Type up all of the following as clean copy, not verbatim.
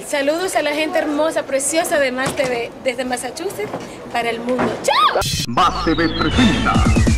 Saludos a la gente hermosa, preciosa de Más TV, desde Massachusetts para el mundo. ¡Chao! Más TV presenta.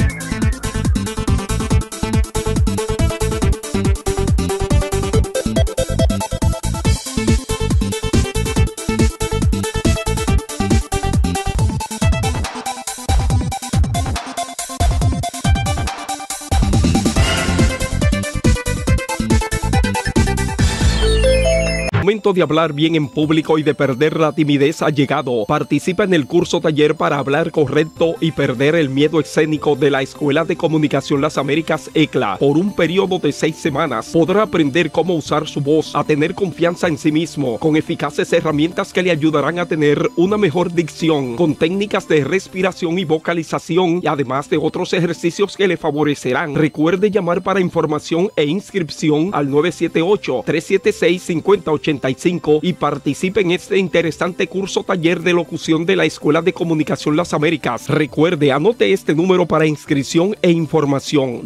El momento de hablar bien en público y de perder la timidez ha llegado. Participa en el curso taller para hablar correcto y perder el miedo escénico de la Escuela de Comunicación Las Américas ECLA. Por un periodo de 6 semanas podrá aprender cómo usar su voz, a tener confianza en sí mismo, con eficaces herramientas que le ayudarán a tener una mejor dicción, con técnicas de respiración y vocalización, y además de otros ejercicios que le favorecerán. Recuerde llamar para información e inscripción al 978-376-5085 y participe en este interesante curso taller de locución de la Escuela de Comunicación Las Américas. Recuerde, anote este número para inscripción e información: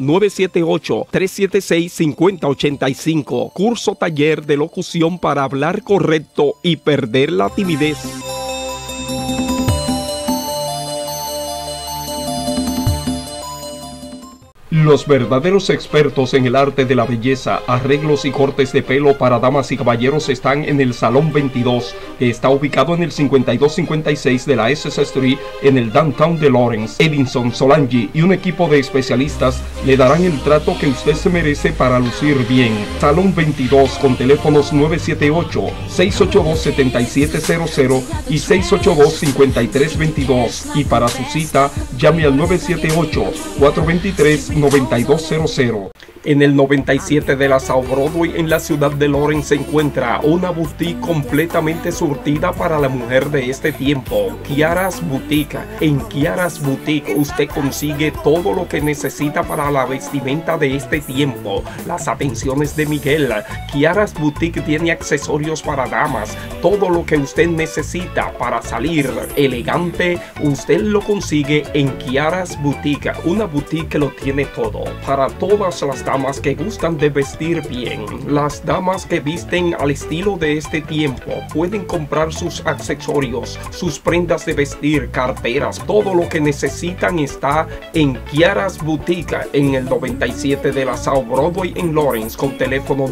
978-376-5085. Curso taller de locución para hablar correcto y perder la timidez. Los verdaderos expertos en el arte de la belleza, arreglos y cortes de pelo para damas y caballeros están en el Salón 22, que está ubicado en el 5256 de la SS Street en el downtown de Lawrence. Edinson, Solange y un equipo de especialistas le darán el trato que usted se merece para lucir bien. Salón 22 con teléfonos 978-682-7700 y 682-5322. Y para su cita, llame al 978-423-9200. En el 97 de la South Broadway en la ciudad de Lawrence se encuentra una boutique completamente surtida para la mujer de este tiempo, Kiara's Boutique. En Kiara's Boutique usted consigue todo lo que necesita para la vestimenta de este tiempo. Las atenciones de Miguel. Kiara's Boutique tiene accesorios para damas. Todo lo que usted necesita para salir elegante, usted lo consigue en Kiara's Boutique. Una boutique que lo tiene todo, para todas las damas que gustan de vestir bien. Las damas que visten al estilo de este tiempo pueden comprar sus accesorios, sus prendas de vestir, carteras, todo lo que necesitan está en Kiara's Boutique en el 97 de la South Broadway en Lawrence, con teléfono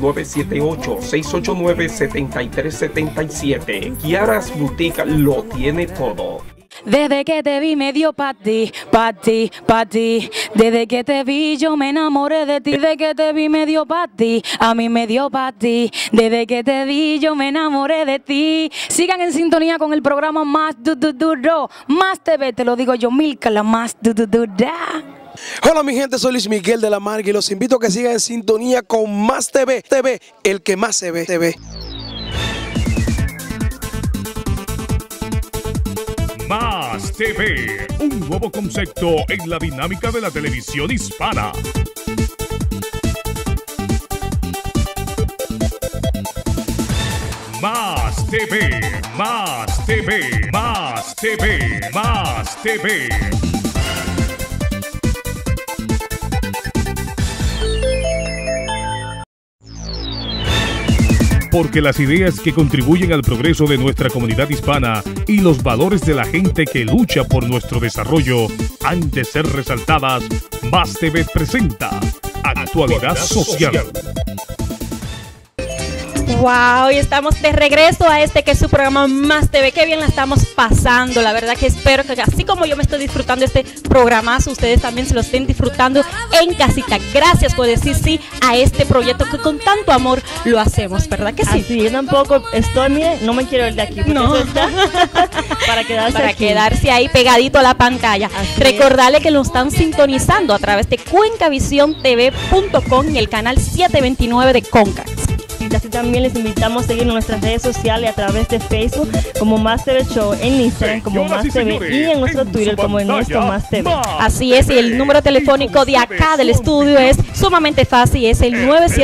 978-689-7377. Kiara's Boutique lo tiene todo. Desde que te vi me dio pa' ti. Desde que te vi yo me enamoré de ti. Desde que te vi me dio pa' ti, a mí me dio pa' ti. Desde que te vi yo me enamoré de ti. Sigan en sintonía con el programa Más Más TV, te lo digo yo, Milka, la Más Hola mi gente, soy Luis Miguel de la Marga y los invito a que sigan en sintonía con Más TV, el que más se ve. Más TV, un nuevo concepto en la dinámica de la televisión hispana. Más TV, Más TV, Más TV, Más TV. Porque las ideas que contribuyen al progreso de nuestra comunidad hispana y los valores de la gente que lucha por nuestro desarrollo han de ser resaltadas. Más TV presenta Actualidad Social. Wow, y estamos de regreso a este que es su programa Más TV. Qué bien la estamos pasando. La verdad que espero que así como yo me estoy disfrutando este programazo, ustedes también se lo estén disfrutando en casita. Gracias por decir sí a este proyecto que con tanto amor lo hacemos, ¿verdad que sí? Así, yo tampoco estoy, miren, no me quiero ir de aquí. No. Eso está para quedarse ahí pegadito a la pantalla. Así Recordarle que lo están sintonizando a través de cuencavisiontv.com y el canal 729 de Conca. Y así también les invitamos a seguir en nuestras redes sociales a través de Facebook como Más TV Show, en Instagram como Más TV y en nuestro Twitter como en nuestro Más TV. Así es, y el número telefónico de acá del estudio es sumamente fácil, es el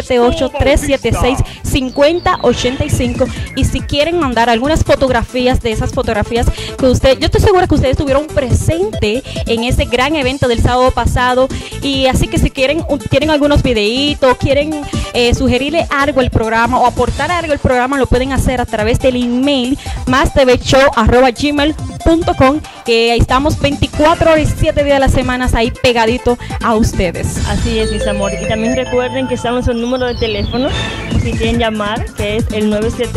978-376-5085. Y si quieren mandar algunas fotografías de esas fotografías que yo estoy segura que ustedes estuvieron presentes en ese gran evento del sábado pasado, y así que si tienen algunos videitos, quieren sugerirle algo al programa o aportar algo al programa, lo pueden hacer a través del email mastvshow@gmail.com, que ahí estamos 24 horas y 7 días de la semana ahí pegadito a ustedes. Así es, mis amores. Y también recuerden que está nuestro número de teléfono, si quieren llamar, que es el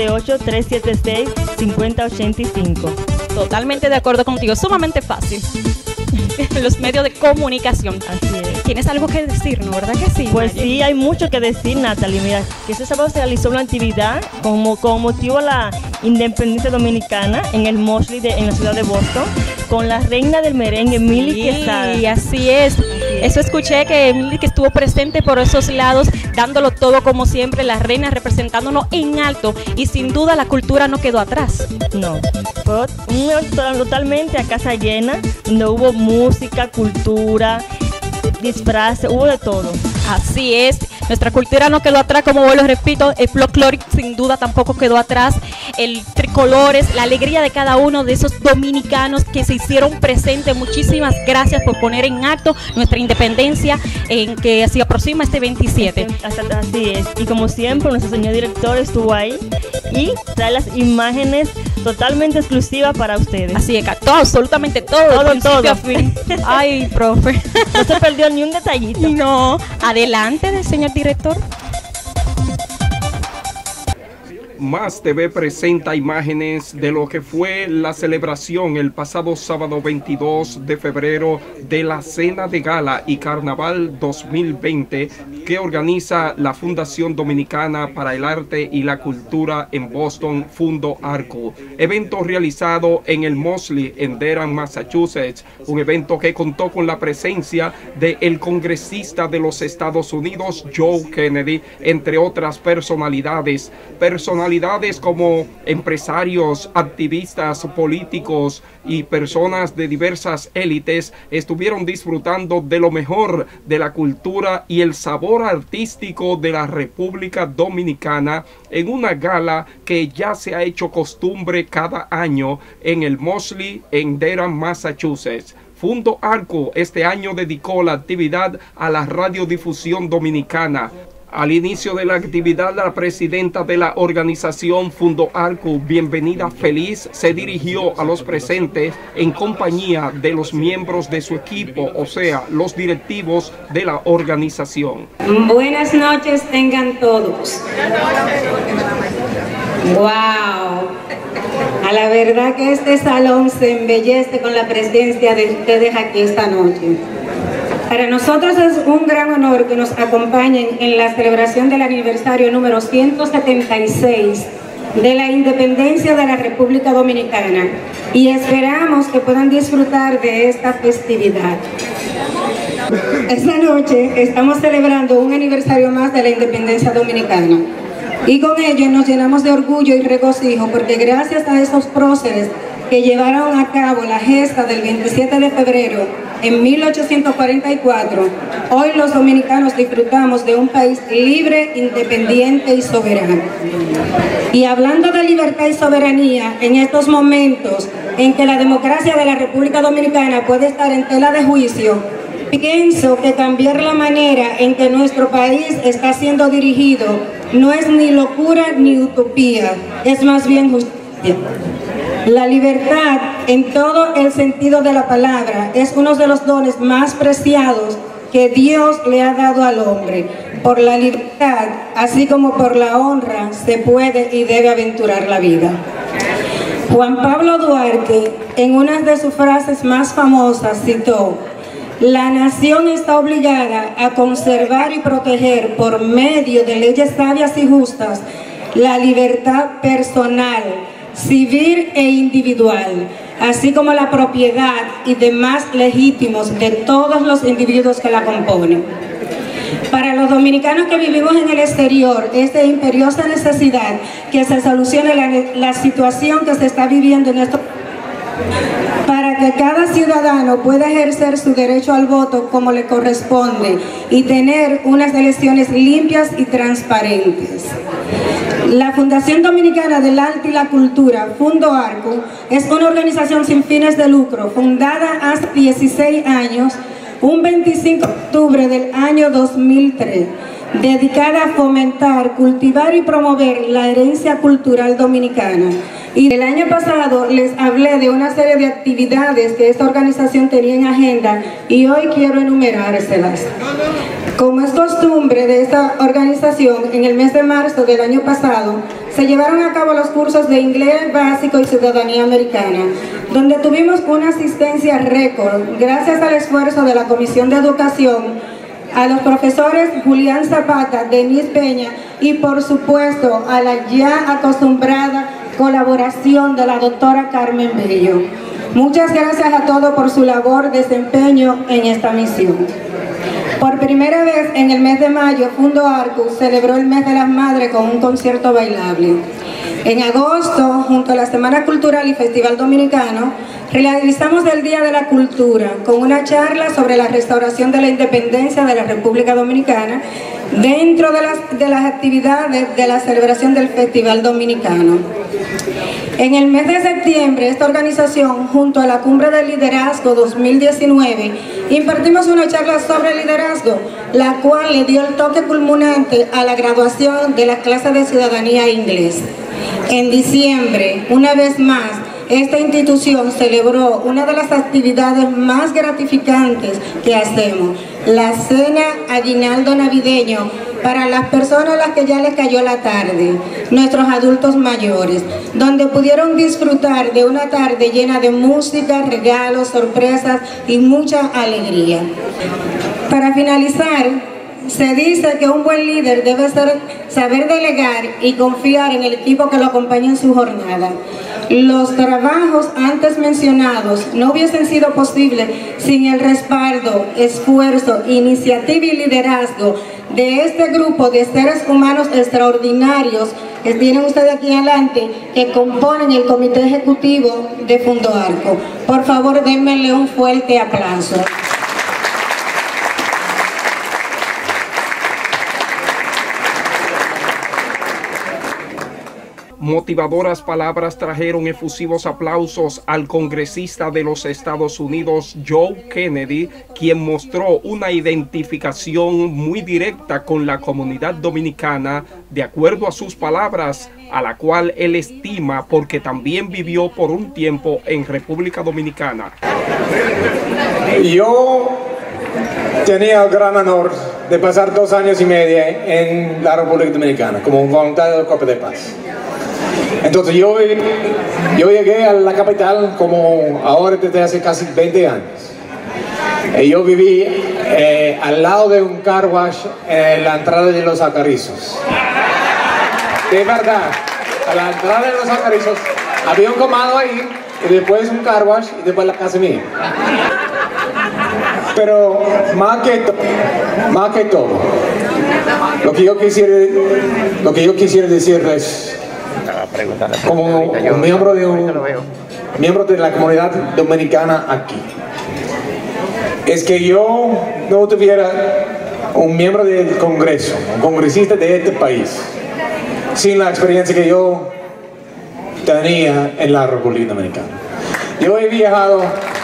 978-376-5085. Totalmente de acuerdo contigo, sumamente fácil. Los medios de comunicación. Así es. ¿Tienes algo que decir, no? ¿Verdad que sí? Pues sí, hay mucho que decir, Natalie. Mira, que este sábado se realizó una actividad con motivo a la independencia dominicana en el Mosley en la ciudad de Boston, con la reina del merengue, Milly Quesada. Sí, así es. Eso escuché, que Milly, que estuvo presente por esos lados, dándolo todo como siempre, la reina representándonos en alto, y sin duda la cultura no quedó atrás. No, fue un evento totalmente a casa llena, donde hubo música, cultura, disfraces, hubo de todo. Así es, nuestra cultura no quedó atrás, como vuelvo, repito, el folclore sin duda tampoco quedó atrás, el tricolores, la alegría de cada uno de esos dominicanos que se hicieron presentes. Muchísimas gracias por poner en acto nuestra independencia, en que se aproxima este 27. Así es, y como siempre nuestro señor director estuvo ahí y trae las imágenes totalmente exclusivas para ustedes. Así es, todo, absolutamente todo, todo. A fin. Ay, profe, no se perdió ni un detallito. No, adelante del señor director. Más TV presenta imágenes de lo que fue la celebración el pasado sábado 22 de febrero de la Cena de Gala y Carnaval 2020 que organiza la Fundación Dominicana para el Arte y la Cultura en Boston, Fundo Arco. Evento realizado en el Mosley en Dedham, Massachusetts. Un evento que contó con la presencia del congresista de los Estados Unidos, Joe Kennedy, entre otras personalidades como empresarios, activistas, políticos y personas de diversas élites estuvieron disfrutando de lo mejor de la cultura y el sabor artístico de la República Dominicana en una gala que ya se ha hecho costumbre cada año en el Mosley en Dedham, Massachusetts. Fundo Arco este año dedicó la actividad a la radiodifusión dominicana. Al inicio de la actividad, la presidenta de la organización Fundo Arco, Bienvenida Feliz, se dirigió a los presentes en compañía de los miembros de su equipo, o sea, los directivos de la organización. Buenas noches tengan todos. ¡Wow! A la verdad que este salón se embellece con la presencia de ustedes aquí esta noche. Para nosotros es un gran honor que nos acompañen en la celebración del aniversario número 176 de la independencia de la República Dominicana, y esperamos que puedan disfrutar de esta festividad. Esta noche estamos celebrando un aniversario más de la independencia dominicana, y con ello nos llenamos de orgullo y regocijo, porque gracias a esos próceres que llevaron a cabo la gesta del 27 de febrero en 1844, hoy los dominicanos disfrutamos de un país libre, independiente y soberano. Y hablando de libertad y soberanía, en estos momentos en que la democracia de la República Dominicana puede estar en tela de juicio, pienso que cambiar la manera en que nuestro país está siendo dirigido no es ni locura ni utopía, es más bien justicia. La libertad, en todo el sentido de la palabra, es uno de los dones más preciados que Dios le ha dado al hombre. Por la libertad, así como por la honra, se puede y debe aventurar la vida. Juan Pablo Duarte, en una de sus frases más famosas, citó: "La nación está obligada a conservar y proteger por medio de leyes sabias y justas la libertad personal, civil e individual, así como la propiedad y demás legítimos de todos los individuos que la componen". Para los dominicanos que vivimos en el exterior, es de imperiosa necesidad que se solucione la situación que se está viviendo en estos para que cada ciudadano pueda ejercer su derecho al voto como le corresponde y tener unas elecciones limpias y transparentes. La Fundación Dominicana del Arte y la Cultura, Fundo Arco, es una organización sin fines de lucro, fundada hace 16 años, un 25 de octubre del año 2003, dedicada a fomentar, cultivar y promover la herencia cultural dominicana. Y el año pasado les hablé de una serie de actividades que esta organización tenía en agenda y hoy quiero enumerárselas. Como es costumbre de esta organización, en el mes de marzo del año pasado se llevaron a cabo los cursos de inglés básico y ciudadanía americana, donde tuvimos una asistencia récord gracias al esfuerzo de la Comisión de Educación, a los profesores Julián Zapata, Denise Peña y por supuesto a la ya acostumbrada colaboración de la doctora Carmen Bello. Muchas gracias a todos por su labor, desempeño en esta misión. Por primera vez en el mes de mayo, Fundo Arcus celebró el mes de las madres con un concierto bailable. En agosto, junto a la Semana Cultural y Festival Dominicano, realizamos el Día de la Cultura con una charla sobre la restauración de la independencia de la República Dominicana dentro de las actividades de la celebración del Festival Dominicano. En el mes de septiembre, esta organización, junto a la Cumbre del Liderazgo 2019, impartimos una charla sobre liderazgo, la cual le dio el toque culminante a la graduación de las clases de ciudadanía e inglés. En diciembre, una vez más, esta institución celebró una de las actividades más gratificantes que hacemos, la cena aguinaldo navideño para las personas a las que ya les cayó la tarde, nuestros adultos mayores, donde pudieron disfrutar de una tarde llena de música, regalos, sorpresas y mucha alegría. Para finalizar, se dice que un buen líder debe saber delegar y confiar en el equipo que lo acompaña en su jornada. Los trabajos antes mencionados no hubiesen sido posibles sin el respaldo, esfuerzo, iniciativa y liderazgo de este grupo de seres humanos extraordinarios que tienen ustedes aquí adelante, que componen el comité ejecutivo de Fundo Arco. Por favor, denmele un fuerte aplauso. Motivadoras palabras trajeron efusivos aplausos al congresista de los Estados Unidos, Joe Kennedy, quien mostró una identificación muy directa con la comunidad dominicana, de acuerdo a sus palabras, a la cual él estima porque también vivió por un tiempo en República Dominicana. Yo tenía el gran honor de pasar 2 años y medio en la República Dominicana como voluntario del Cuerpo de Paz. Entonces yo llegué a la capital como ahora desde hace casi 20 años. Y yo viví al lado de un car wash en la entrada de Los Alcarrizos. De verdad, a la entrada de Los Alcarrizos había un comado ahí, y después un car wash y después la casa mía. Pero más que todo, lo que yo quisiera decirles, como un miembro de la comunidad dominicana aquí, es que yo no tuviera un miembro del Congreso, un congresista de este país, sin la experiencia que yo tenía en la República Dominicana. Yo he viajado,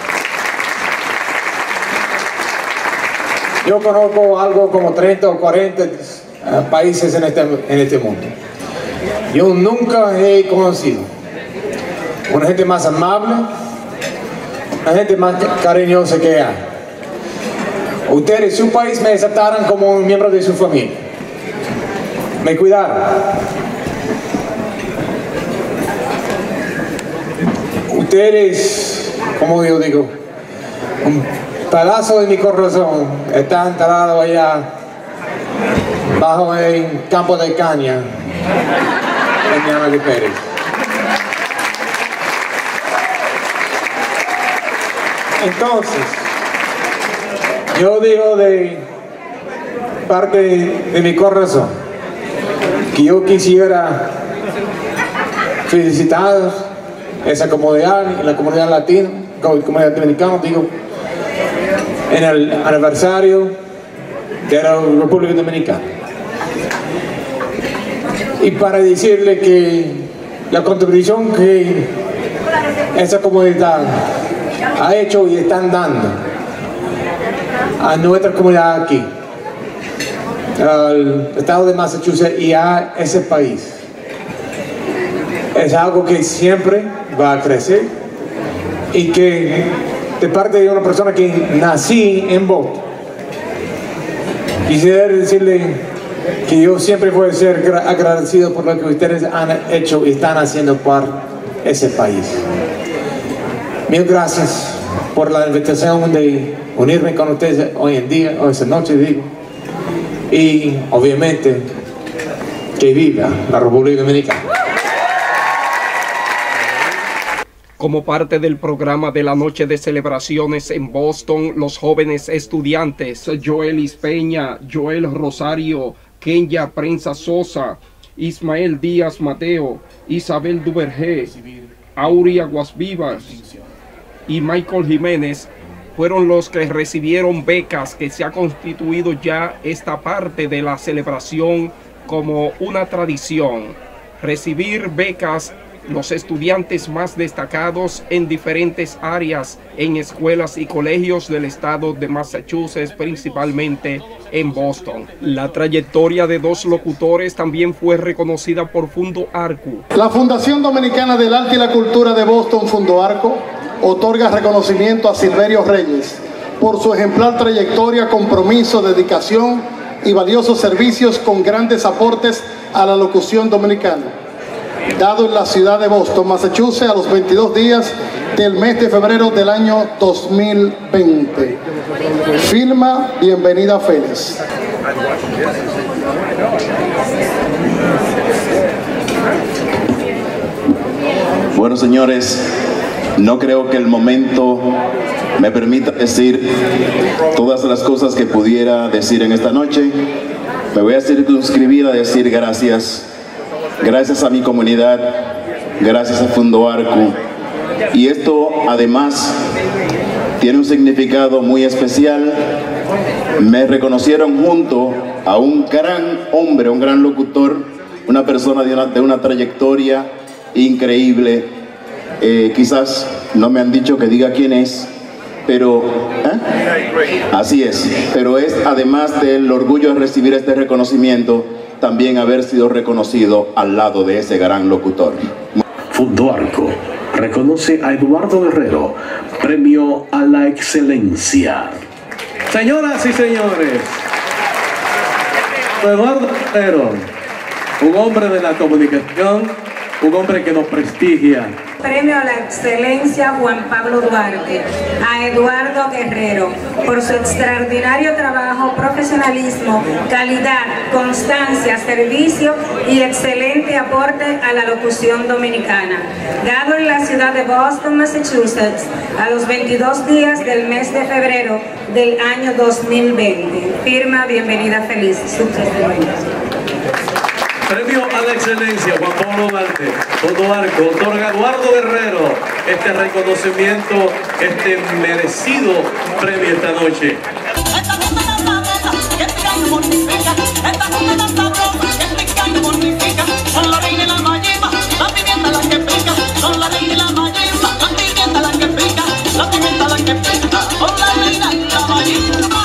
yo conozco algo como 30 o 40 países en este mundo. Yo nunca he conocido una gente más amable, una gente más cariñosa que hay. Ustedes, su país, me aceptaron como un miembro de su familia. Me cuidaron. Ustedes, como yo digo, un pedazo de mi corazón está enterrado allá bajo el campo de caña en Miami Pérez. Entonces, yo digo de parte de mi corazón que yo quisiera felicitar esa comunidad, la comunidad latina, la comunidad dominicana, digo, en el aniversario de la República Dominicana. Y para decirle que la contribución que esa comunidad ha hecho y están dando a nuestra comunidad aquí al estado de Massachusetts y a ese país. Es algo que siempre va a crecer y que de parte de una persona que nací en Boston, quisiera decirle que yo siempre voy a ser agradecido por lo que ustedes han hecho y están haciendo por ese país. Mil gracias por la invitación de unirme con ustedes hoy en día, o esta noche digo, y obviamente que viva la República Dominicana. Como parte del programa de la noche de celebraciones en Boston, los jóvenes estudiantes Joelis Peña, Joel Rosario, Kenya Prensa Sosa, Ismael Díaz Mateo, Isabel Duvergé, Aurea Aguasvivas y Michael Jiménez fueron los que recibieron becas, que se ha constituido ya esta parte de la celebración como una tradición. Recibir becas los estudiantes más destacados en diferentes áreas en escuelas y colegios del estado de Massachusetts, principalmente en Boston. La trayectoria de dos locutores también fue reconocida por Fundo Arco. La Fundación Dominicana del Arte y la Cultura de Boston, Fundo Arco, otorga reconocimiento a Silverio Reyes por su ejemplar trayectoria, compromiso, dedicación y valiosos servicios con grandes aportes a la locución dominicana, dado en la ciudad de Boston, Massachusetts, a los 22 días del mes de febrero del año 2020. Firma Bienvenida Félix. Bueno, señores, no creo que el momento me permita decir todas las cosas que pudiera decir en esta noche. Me voy a circunscribir a decir gracias. Gracias a mi comunidad, gracias a Fundo Arco. Y esto además tiene un significado muy especial. Me reconocieron junto a un gran hombre, un gran locutor, una persona de una trayectoria increíble. Quizás no me han dicho que diga quién es, pero así es. Pero es, además del orgullo de recibir este reconocimiento, también haber sido reconocido al lado de ese gran locutor. Fundo Arco reconoce a Eduardo Guerrero, premio a la excelencia. Señoras y señores, Eduardo Guerrero, un hombre de la comunicación, un hombre que nos prestigia. Premio a la excelencia Juan Pablo Duarte, a Eduardo Guerrero, por su extraordinario trabajo, profesionalismo, calidad, constancia, servicio y excelente aporte a la locución dominicana, dado en la ciudad de Boston, Massachusetts, a los 22 días del mes de febrero del año 2020. Firma Bienvenida Feliz. Premio a la excelencia Juan Pablo Duarte, Fundo Arco, otorga a Eduardo Guerrero este reconocimiento, este merecido premio esta noche. Son la reina y la mayimba, la pimienta la que pica. Son la reina y la mayimba, la pimienta la que pica. La pimienta la que pica. Son la reina y la mayimba.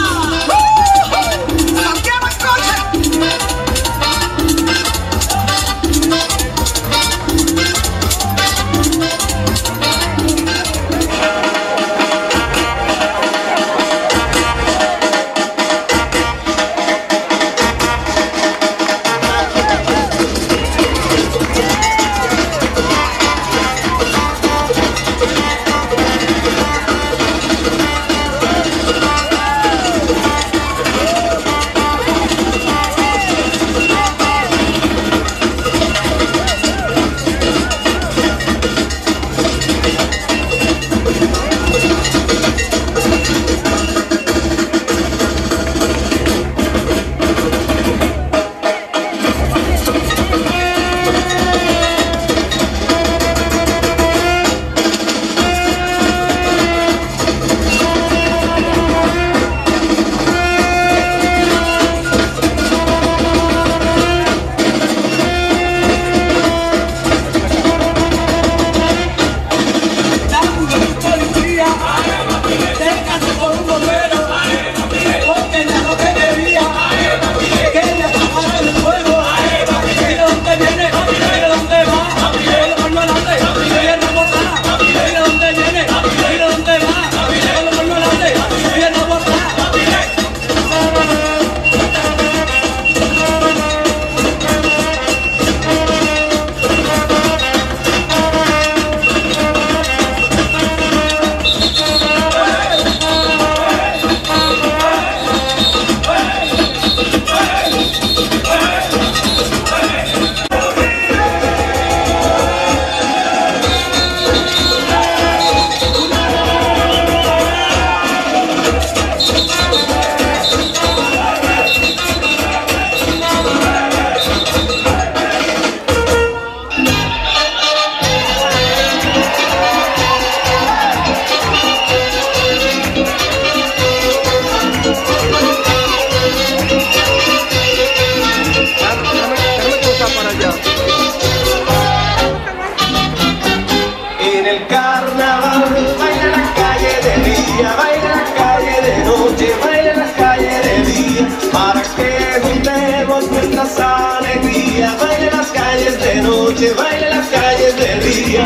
noche baila en las calles del día.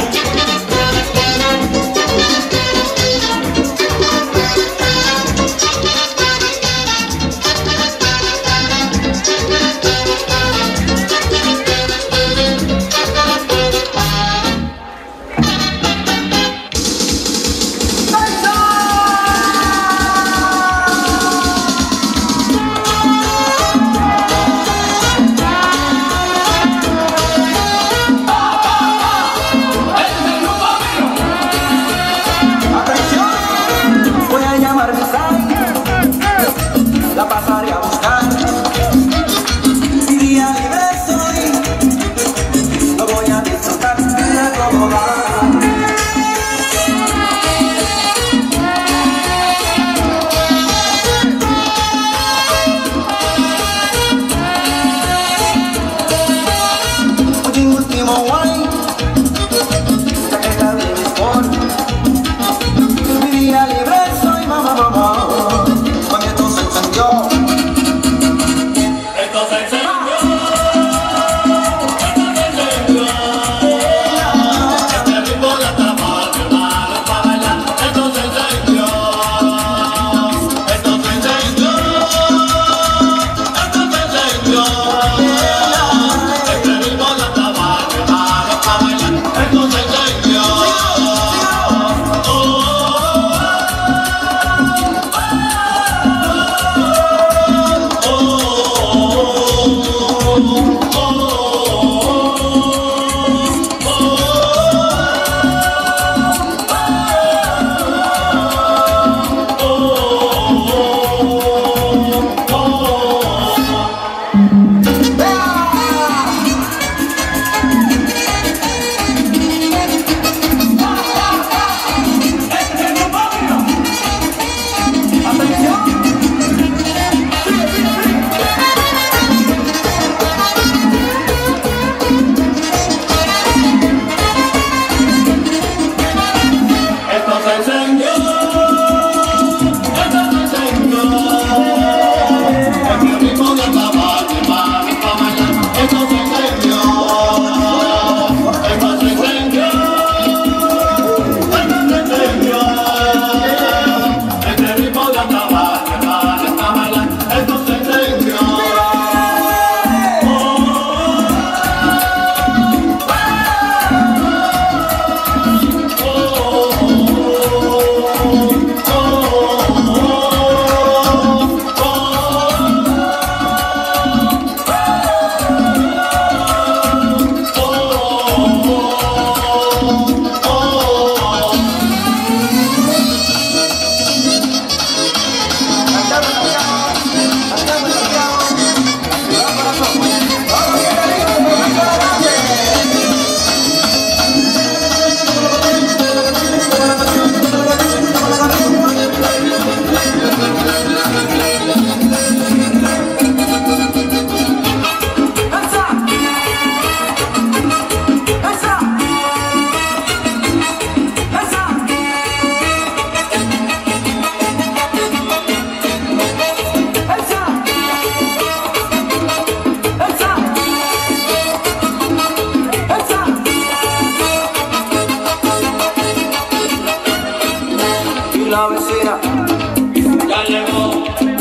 La vecina ya llegó.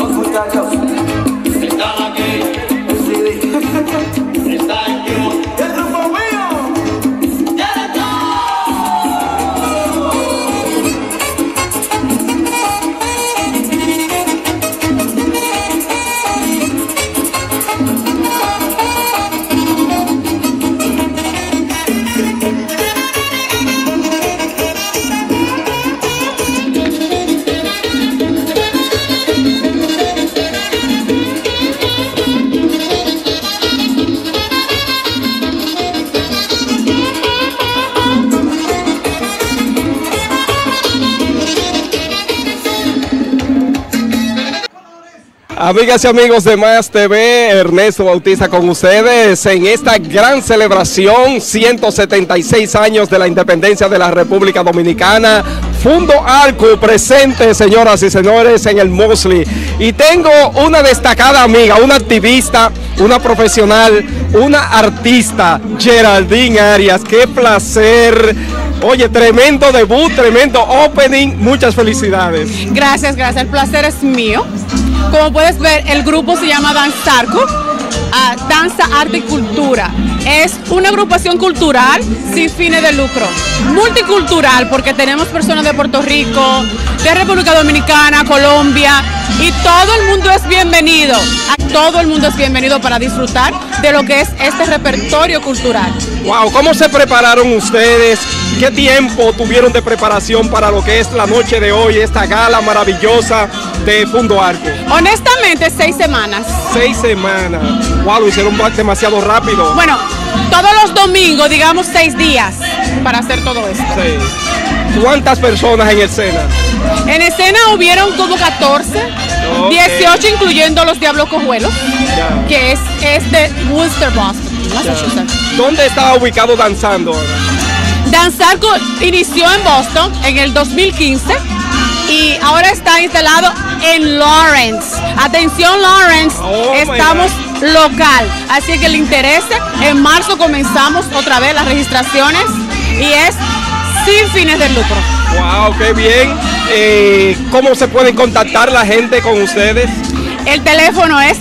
Amigas y amigos de Más TV, Ernesto Bautista con ustedes en esta gran celebración, 176 años de la independencia de la República Dominicana. Fundo Arco presente, señoras y señores, en el Mosley. Y tengo una destacada amiga, una activista, una profesional, una artista, Geraldine Arias. ¡Qué placer! Oye, tremendo debut, tremendo opening, muchas felicidades. Gracias, gracias, el placer es mío. Como puedes ver, el grupo se llama Danzarco, Danza, Arte y Cultura. Es una agrupación cultural sin fines de lucro, multicultural, porque tenemos personas de Puerto Rico, de República Dominicana, Colombia, y todo el mundo es bienvenido. Todo el mundo es bienvenido para disfrutar de lo que es este repertorio cultural. Wow, ¿cómo se prepararon ustedes? ¿Qué tiempo tuvieron de preparación para lo que es la noche de hoy, esta gala maravillosa de Fundo Arco? Honestamente, 6 semanas. 6 semanas. Wow, lo hicieron demasiado rápido. Bueno, todos los domingos, digamos 6 días para hacer todo esto. Sí. ¿Cuántas personas en escena? En escena hubieron como 14, okay. 18 incluyendo los Diablos Cojuelos, yeah. Que es de Worcester, Boston, Massachusetts. Yeah. ¿Dónde estaba ubicado Danzando? Danzarco inició en Boston en el 2015 y ahora está instalado en Lawrence. Atención Lawrence, estamos local, así que le interese. En marzo comenzamos otra vez las registraciones y es sin fines de lucro. Wow, qué bien. ¿Cómo se pueden contactar la gente con ustedes? El teléfono es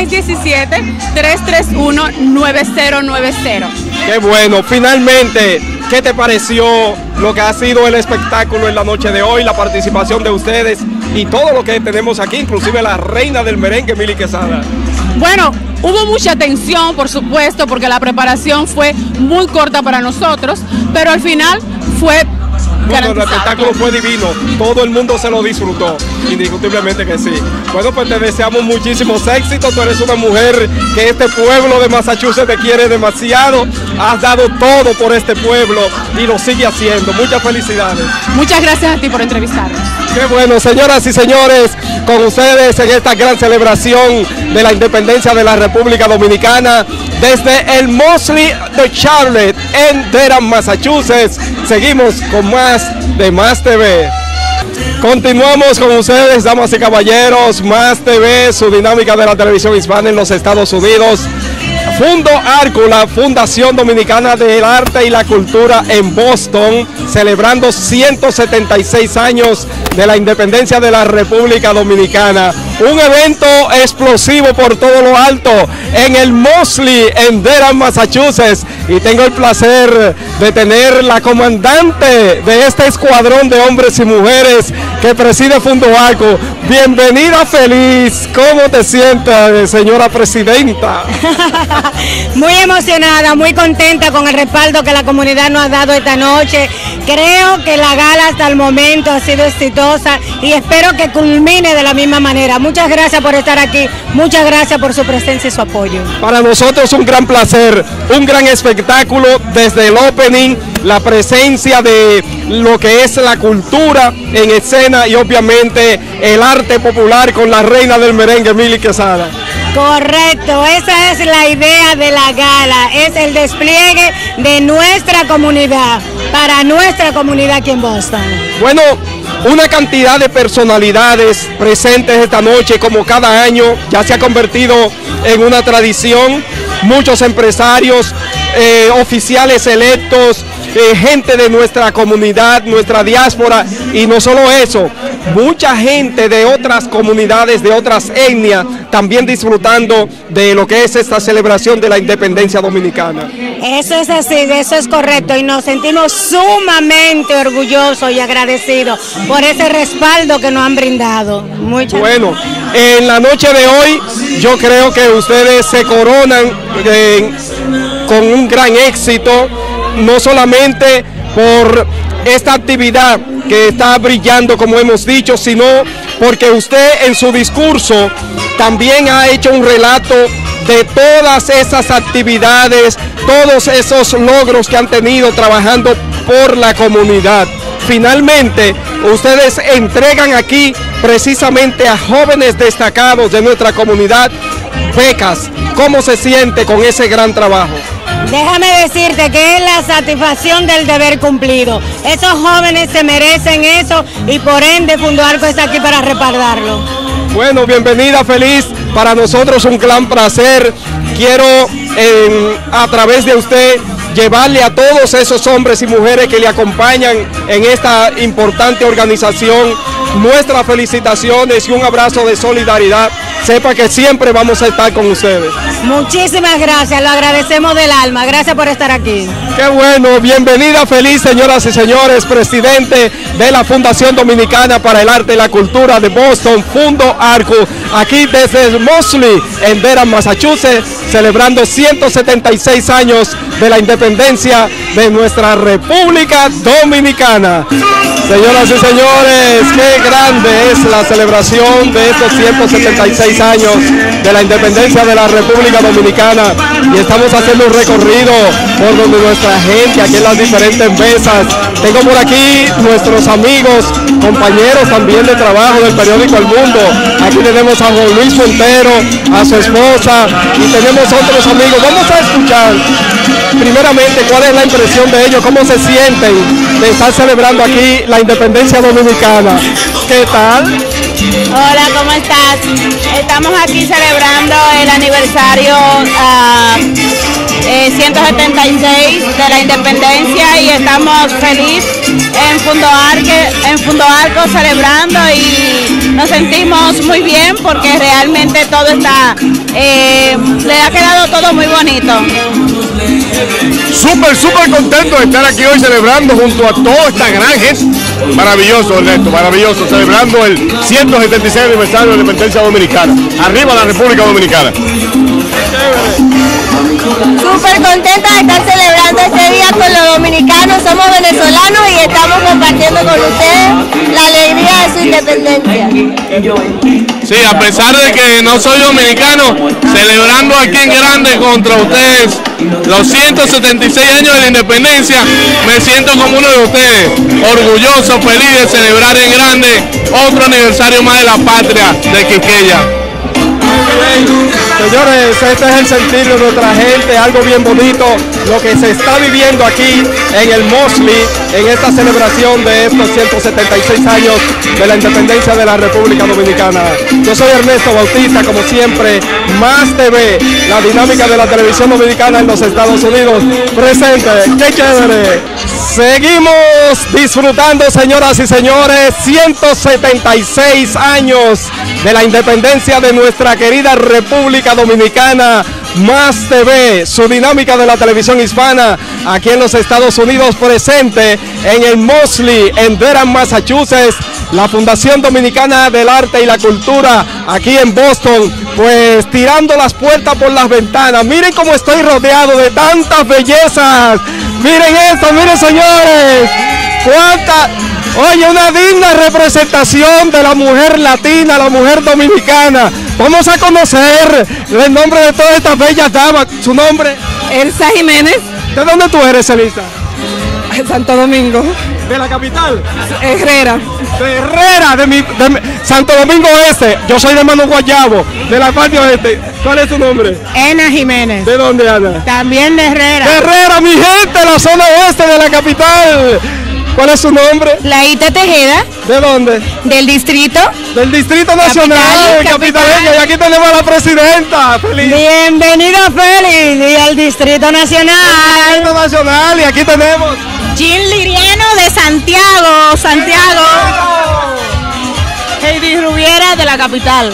617-331-9090. Qué bueno, finalmente, ¿qué te pareció lo que ha sido el espectáculo en la noche de hoy, la participación de ustedes y todo lo que tenemos aquí, inclusive la reina del merengue, Mili Quesada? Bueno, hubo mucha tensión, por supuesto, porque la preparación fue muy corta para nosotros, pero al final fue bueno, el espectáculo fue divino, todo el mundo se lo disfrutó, indiscutiblemente que sí. Bueno, pues te deseamos muchísimos éxitos, tú eres una mujer que este pueblo de Massachusetts te quiere demasiado, has dado todo por este pueblo y lo sigue haciendo, muchas felicidades. Muchas gracias a ti por entrevistarnos. Qué bueno, señoras y señores, con ustedes en esta gran celebración de la independencia de la República Dominicana, desde el Mosley de Charlotte en Durham, Massachusetts. Seguimos con más de Más TV. Continuamos con ustedes, damas y caballeros. Más TV, su dinámica de la televisión hispana en los Estados Unidos. Fundo Arco, la Fundación Dominicana del Arte y la Cultura en Boston, celebrando 176 años de la independencia de la República Dominicana. Un evento explosivo por todo lo alto en el Mosley, en Durham, Massachusetts. Y tengo el placer de tener la comandante de este escuadrón de hombres y mujeres que preside Fundo Arco. Bienvenida, feliz. ¿Cómo te sientes, señora presidenta? Muy emocionada, muy contenta con el respaldo que la comunidad nos ha dado esta noche. Creo que la gala hasta el momento ha sido exitosa y espero que culmine de la misma manera. Muchas gracias por estar aquí, muchas gracias por su presencia y su apoyo. Para nosotros un gran placer, un gran espectáculo desde el opening, la presencia de lo que es la cultura en escena y obviamente el arte popular con la reina del merengue, Mili Quesada. Correcto, esa es la idea de la gala, es el despliegue de nuestra comunidad, para nuestra comunidad aquí en Boston. Bueno, una cantidad de personalidades presentes esta noche, como cada año, ya se ha convertido en una tradición. Muchos empresarios, oficiales electos, gente de nuestra comunidad, nuestra diáspora, y no solo eso, mucha gente de otras comunidades, de otras etnias, también disfrutando de lo que es esta celebración de la independencia dominicana. Eso es así, eso es correcto, y nos sentimos sumamente orgullosos y agradecidos por ese respaldo que nos han brindado. Muchas bueno, en la noche de hoy yo creo que ustedes se coronan con un gran éxito, no solamente por esta actividad que está brillando, como hemos dicho, sino porque usted en su discurso también ha hecho un relato de todas esas actividades, todos esos logros que han tenido trabajando por la comunidad. Finalmente, ustedes entregan aquí precisamente a jóvenes destacados de nuestra comunidad becas. ¿Cómo se siente con ese gran trabajo? Déjame decirte que es la satisfacción del deber cumplido. Esos jóvenes se merecen eso y por ende Fundoarco está aquí para respaldarlo. Bueno, bienvenida, feliz. Para nosotros un gran placer. Quiero a través de usted llevarle a todos esos hombres y mujeres que le acompañan en esta importante organización nuestras felicitaciones y un abrazo de solidaridad. Sepa que siempre vamos a estar con ustedes. Muchísimas gracias, lo agradecemos del alma. Gracias por estar aquí. Qué bueno, bienvenida, feliz, señoras y señores, presidente de la Fundación Dominicana para el Arte y la Cultura de Boston, Fundoarco, aquí desde Mosley, en Durham, Massachusetts, celebrando 176 años de la independencia de nuestra República Dominicana. Señoras y señores, qué grande es la celebración de estos 176 años de la independencia de la República Dominicana, y estamos haciendo un recorrido por donde nuestra gente, aquí en las diferentes mesas. Tengo por aquí nuestros amigos, compañeros también de trabajo del periódico El Mundo. Aquí tenemos a Juan Luis Montero, a su esposa, y tenemos otros amigos. Vamos a escuchar primeramente cuál es la impresión de ellos, cómo se sienten de estar celebrando aquí la independencia dominicana. ¿Qué tal? Hola, ¿cómo estás? Estamos aquí celebrando el aniversario 176 de la independencia y estamos felices en Fundoarco celebrando, y nos sentimos muy bien porque realmente todo está, le ha quedado todo muy bonito. Súper contento de estar aquí hoy celebrando junto a toda esta gran gente. Maravilloso, Ernesto, maravilloso, celebrando el 176 aniversario de la independencia dominicana. Arriba la República Dominicana. Súper contenta de estar celebrando este día con los dominicanos. Somos venezolanos y estamos compartiendo con ustedes la alegría de su independencia. Sí, a pesar de que no soy dominicano, celebrando aquí en grande contra ustedes los 176 años de la independencia, me siento como uno de ustedes, orgulloso, feliz de celebrar en grande otro aniversario más de la patria de Quisqueya. Señores, este es el sentir de nuestra gente, algo bien bonito, lo que se está viviendo aquí en el Mosley, en esta celebración de estos 176 años de la independencia de la República Dominicana. Yo soy Ernesto Bautista, como siempre, Más TV, la dinámica de la televisión dominicana en los Estados Unidos, presente. ¡Qué chévere! Seguimos disfrutando, señoras y señores, 176 años de la independencia de nuestra querida República Dominicana. Más TV, su dinámica de la televisión hispana aquí en los Estados Unidos, presente en el Mosley, en Durham, Massachusetts. La Fundación Dominicana del Arte y la Cultura aquí en Boston, pues tirando las puertas por las ventanas. Miren cómo estoy rodeado de tantas bellezas. Miren esto, miren, señores. Cuánta, oye, una digna representación de la mujer latina, la mujer dominicana. Vamos a conocer el nombre de todas estas bellas damas. ¿Su nombre? Elsa Jiménez. ¿De dónde tú eres, Elisa? Santo Domingo. ¿De la capital? Herrera. De Herrera, de Santo Domingo Este. Yo soy de Mano Guayabo, de la parte oeste. ¿Cuál es tu nombre? Ana Jiménez. ¿De dónde, Ana? También de Herrera. De Herrera, mi gente, la zona oeste de la capital. ¿Cuál es su nombre? Laíta Tejeda. ¿De dónde? Del distrito. Del Distrito Nacional, capitaleño. Y aquí tenemos a la presidenta. Feliz. Bienvenido, Félix, y al Distrito Nacional. El Distrito Nacional, y aquí tenemos Jean Liriano de Santiago. Heidi Rubiera de la capital.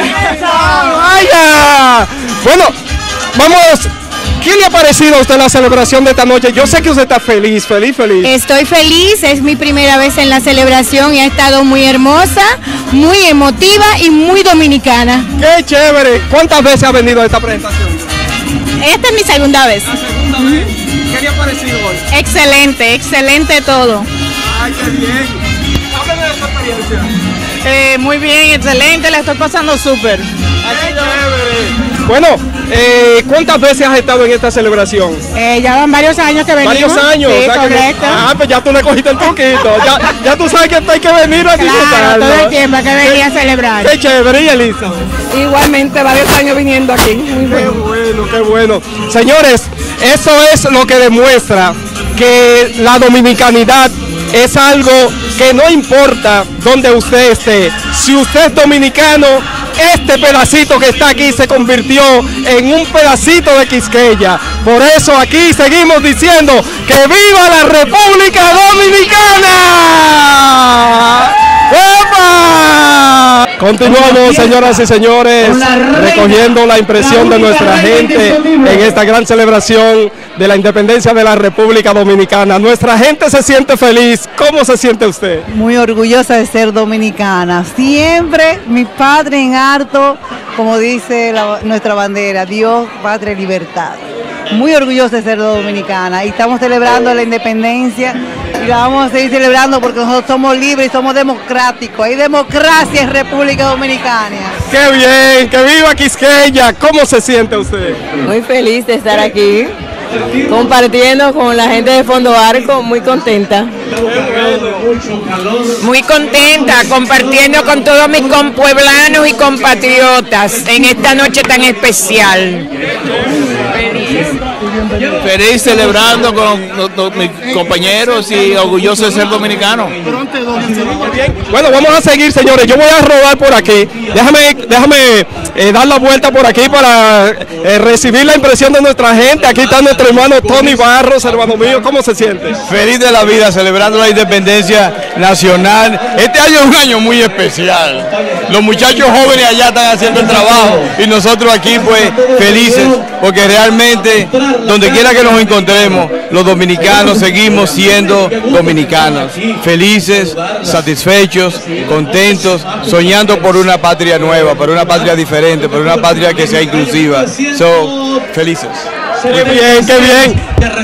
¡Vaya! Bueno, vamos. ¿Qué le ha parecido a usted la celebración de esta noche? Yo sé que usted está feliz. Estoy feliz, es mi primera vez en la celebración y ha estado muy hermosa, muy emotiva y muy dominicana. ¡Qué chévere! ¿Cuántas veces ha venido a esta presentación? Esta es mi segunda vez. ¿Qué le ha parecido hoy? Excelente todo. ¡Ay, qué bien! Háblame de esta experiencia. Muy bien, excelente, la estoy pasando súper. ¡Qué chévere! Bueno, ¿cuántas veces has estado en esta celebración? Ya van varios años que venimos. Varios años. Sí, o sea correcto. pues ya tú le cogiste el truquito. ya tú sabes que hay que venir a disfrutar. Todo el tiempo hay que venir a celebrar. Qué chévere, ¿y Elisa? Igualmente, varios años viniendo aquí. Muy bueno. Qué bueno. Señores, eso es lo que demuestra que la dominicanidad es algo que no importa dónde usted esté. Si usted es dominicano, este pedacito que está aquí se convirtió en un pedacito de Quisqueya. Por eso aquí seguimos diciendo que ¡viva la República Dominicana! ¡Epa! Continuamos, señoras y señores, recogiendo la impresión de nuestra gente en esta gran celebración de la independencia de la República Dominicana. Nuestra gente se siente feliz. ¿Cómo se siente usted? Muy orgullosa de ser dominicana. Siempre mi patria en harto, como dice nuestra bandera, Dios, patria y libertad. Muy orgullosa de ser dominicana y estamos celebrando la independencia y la vamos a seguir celebrando porque nosotros somos libres y somos democráticos. Hay democracia en República Dominicana. ¡Qué bien! ¡Que viva Quisqueya! ¿Cómo se siente usted? Muy feliz de estar aquí, compartiendo con la gente de Fondo Arco, muy contenta. Muy contenta, compartiendo con todos mis compueblanos y compatriotas en esta noche tan especial. Feliz celebrando con mis compañeros y orgulloso de ser dominicano. Bueno, vamos a seguir, señores. Yo voy a rodar por aquí. Déjame dar la vuelta por aquí para recibir la impresión de nuestra gente. Aquí está nuestro hermano Tony Barros, hermano mío. ¿Cómo se siente? Feliz de la vida, celebrando la independencia nacional. Este año es un año muy especial. Los muchachos jóvenes allá están haciendo el trabajo y nosotros aquí pues felices porque realmente donde quiera que nos encontremos, los dominicanos seguimos siendo dominicanos, felices, satisfechos, contentos, soñando por una patria nueva, por una patria diferente, por una patria que sea inclusiva. Felices. ¡Qué bien, qué bien!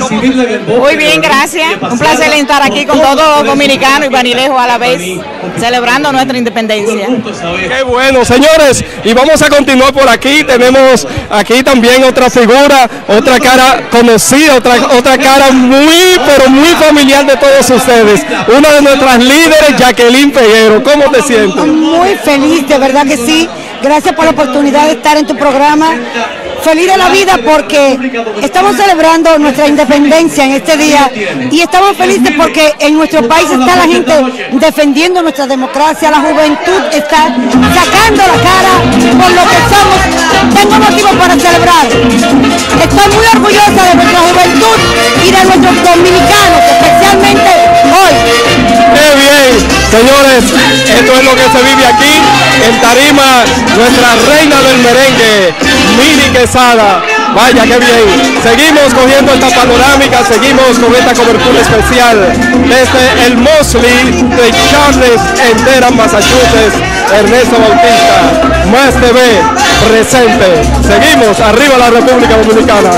Muy bien, gracias. Un placer estar aquí con todos los dominicanos y vanilejos a la vez, celebrando nuestra independencia. ¡Qué bueno, señores! Y vamos a continuar por aquí. Tenemos aquí también otra figura, otra cara conocida, otra cara muy, pero muy familiar de todos ustedes. Una de nuestras líderes, Jacqueline Peguero. ¿Cómo te sientes? Muy feliz, de verdad que sí. Gracias por la oportunidad de estar en tu programa. Feliz de la vida porque estamos celebrando nuestra independencia en este día y estamos felices porque en nuestro país está la gente defendiendo nuestra democracia, la juventud está sacando la cara por lo que somos. Tengo motivo para celebrar. Estoy muy orgullosa de nuestra juventud y de nuestros dominicanos, especialmente hoy. ¡Qué bien! Señores, esto es lo que se vive aquí en Tarima, nuestra reina del merengue, Miri Quesada. Vaya, qué bien. Seguimos cogiendo esta panorámica, seguimos con esta cobertura especial desde el Mosley de Charles en Durham, Massachusetts. Ernesto Bautista, Más TV, presente. Seguimos, arriba la República Dominicana.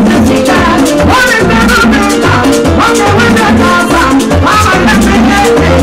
Vamos a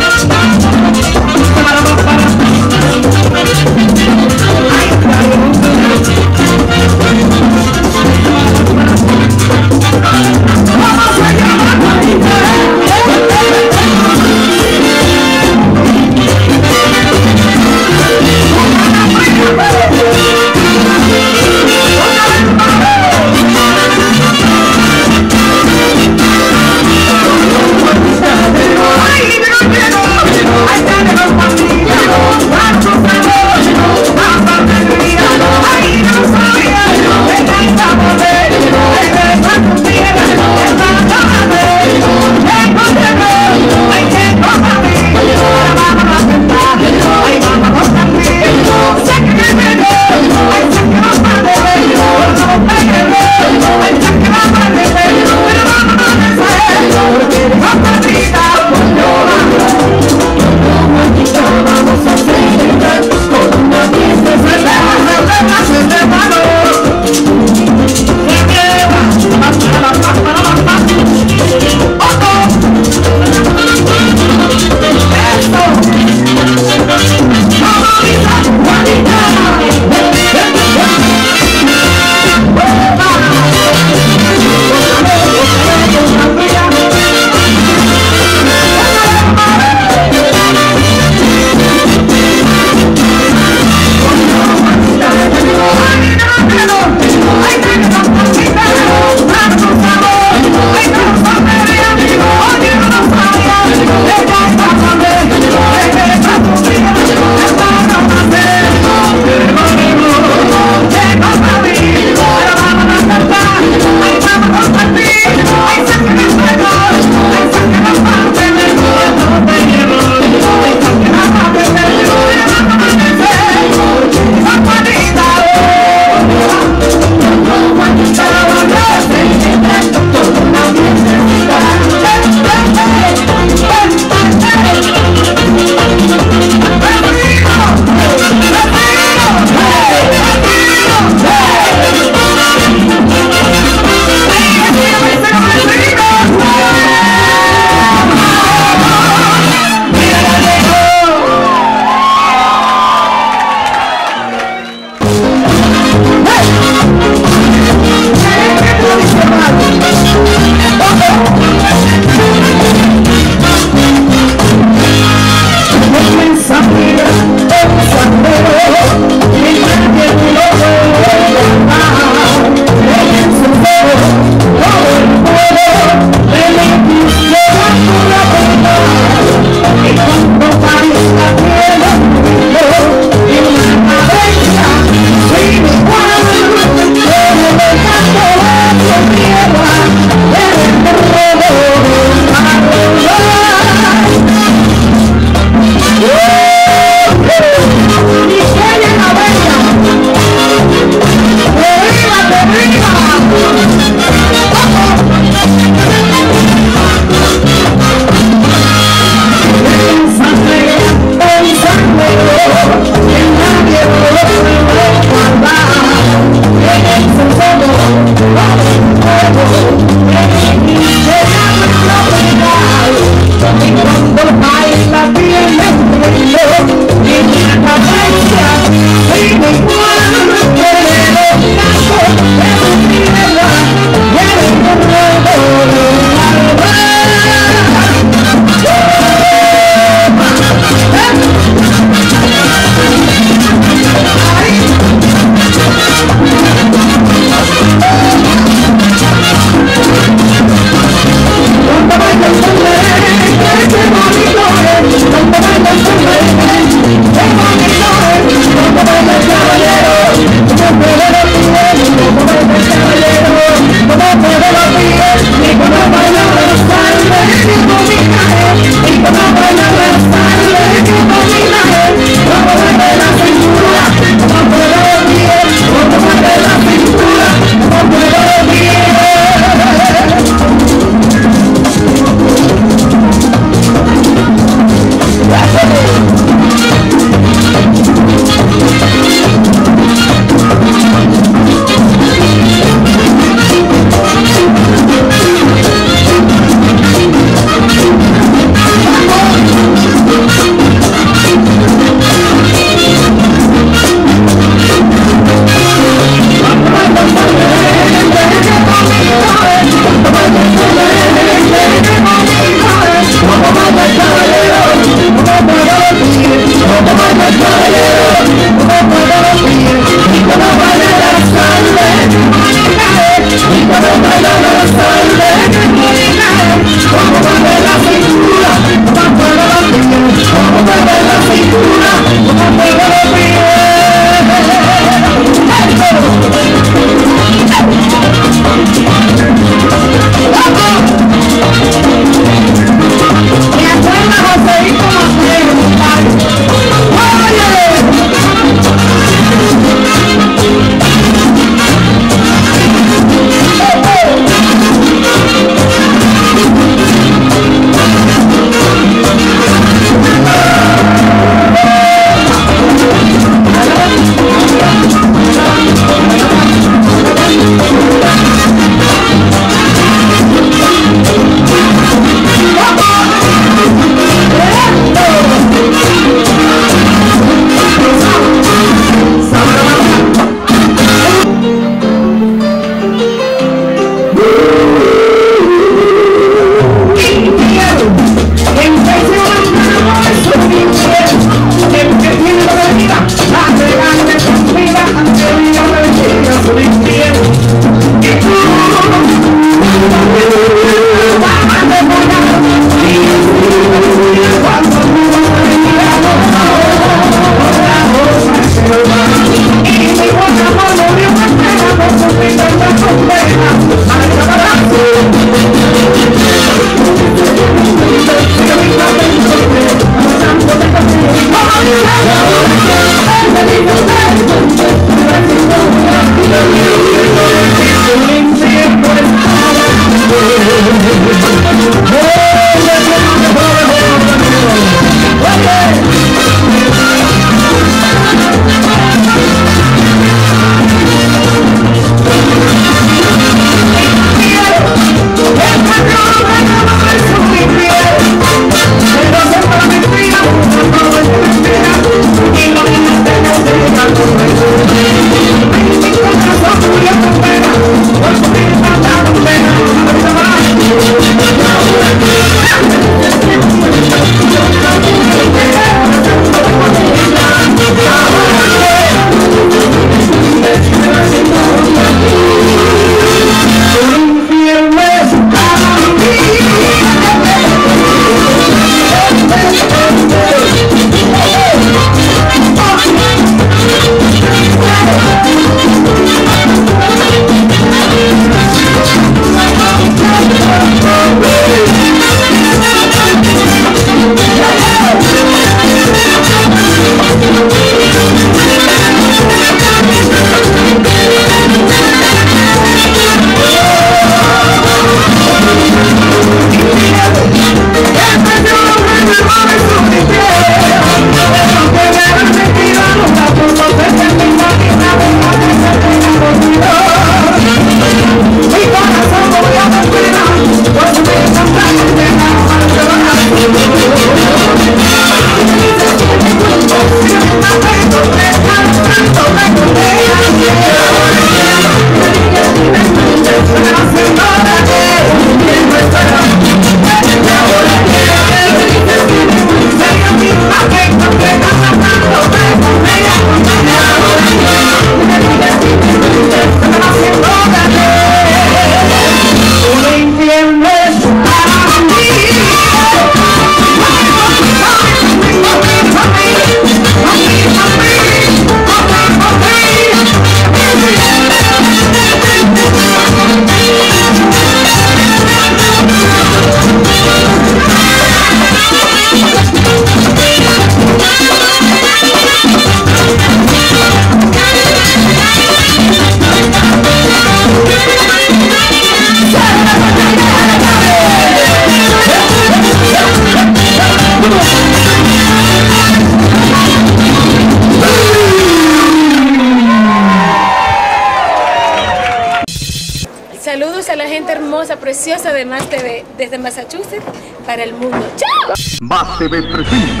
Saludos a la gente hermosa, preciosa de Más TV, desde Massachusetts para el mundo. ¡Chao! Más TV presenta.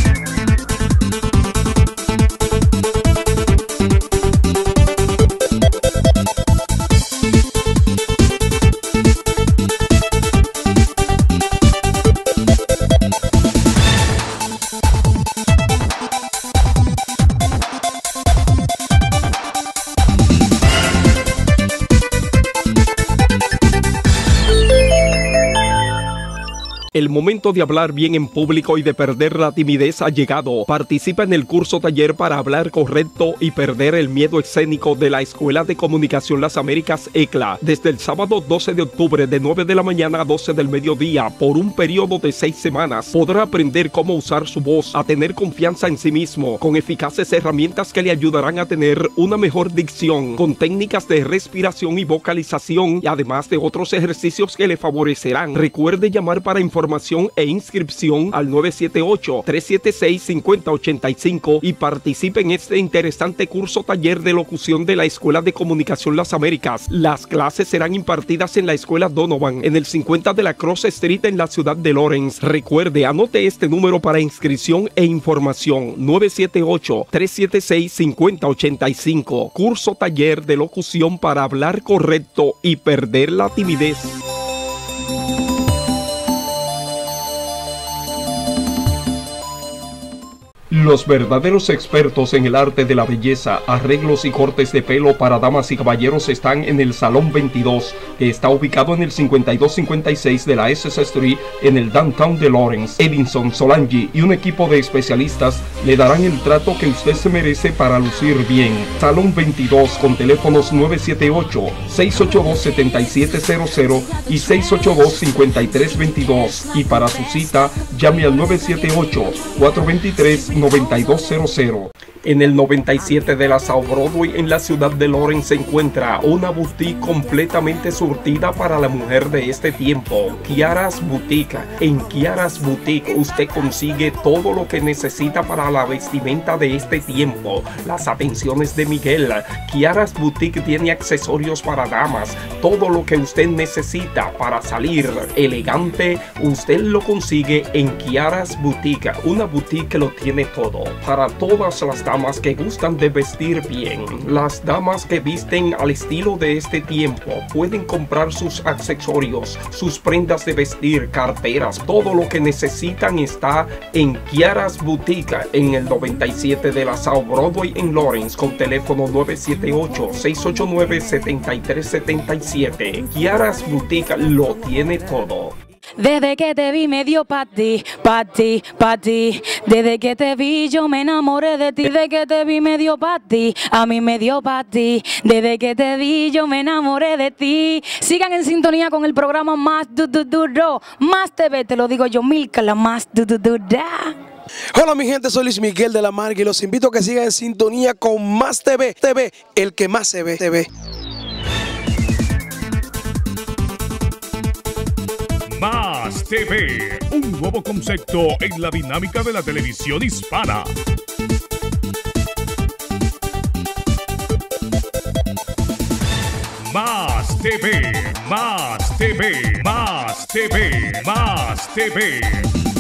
El momento de hablar bien en público y de perder la timidez ha llegado. Participa en el curso taller para hablar correcto y perder el miedo escénico de la Escuela de Comunicación Las Américas ECLA. Desde el sábado 12 de octubre de 9 de la mañana a 12 del mediodía por un periodo de 6 semanas podrá aprender cómo usar su voz, a tener confianza en sí mismo, con eficaces herramientas que le ayudarán a tener una mejor dicción, con técnicas de respiración y vocalización y además de otros ejercicios que le favorecerán. Recuerde llamar para información e inscripción al 978-376-5085 y participe en este interesante curso taller de locución de la Escuela de Comunicación Las Américas. Las clases serán impartidas en la Escuela Donovan, en el 50 de la Cross Street en la ciudad de Lawrence. Recuerde, anote este número para inscripción e información: 978-376-5085. Curso taller de locución para hablar correcto y perder la timidez. Los verdaderos expertos en el arte de la belleza, arreglos y cortes de pelo para damas y caballeros están en el Salón 22, que está ubicado en el 5256 de la SS Street en el downtown de Lawrence. Edinson, Solange y un equipo de especialistas le darán el trato que usted se merece para lucir bien. Salón 22 con teléfonos 978-682-7700 y 682-5322. Y para su cita, llame al 978-423-9200. En el 97 de la South Broadway en la ciudad de Lawrence se encuentra una boutique completamente surtida para la mujer de este tiempo, Kiara's Boutique. En Kiara's Boutique usted consigue todo lo que necesita para la vestimenta de este tiempo. Las atenciones de Miguel. Kiara's Boutique tiene accesorios para damas, todo lo que usted necesita para salir elegante, usted lo consigue en Kiara's Boutique, una boutique que lo tiene todo, para todas las damas que gustan de vestir bien. Las damas que visten al estilo de este tiempo pueden comprar sus accesorios, sus prendas de vestir, carteras, todo lo que necesitan está en Kiara's Boutique en el 97 de la South Broadway en Lawrence con teléfono 978-689-7377. Kiara's Boutique lo tiene todo. Desde que te vi me dio pa' ti. Desde que te vi yo me enamoré de ti. Desde que te vi me dio pa' ti, a mí me dio pa' ti. Desde que te vi yo me enamoré de ti. Sigan en sintonía con el programa Más Más TV, te lo digo yo, Milka, la Más Hola mi gente, soy Luis Miguel de la Marga y los invito a que sigan en sintonía con Más TV, el que más se ve. Más TV, un nuevo concepto en la dinámica de la televisión hispana. Más TV, Más TV, Más TV, Más TV.